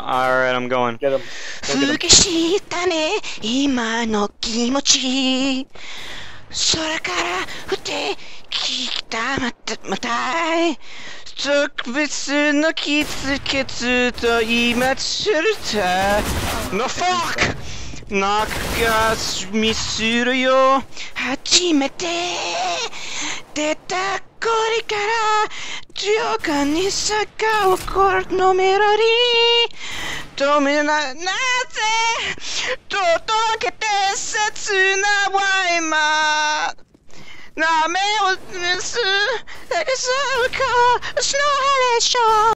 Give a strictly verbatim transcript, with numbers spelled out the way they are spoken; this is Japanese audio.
Alright, I'm going. Get him. Go get him. ふけしたね今の気持ち空から降ってきたまたまたい特別のキツケツと今つるた No fuck! なんかミスるよ。 初めて出た声から強かに坂をこのメロディー止めな、なぜ届けて切なは今なめをす探すかスノーハレーション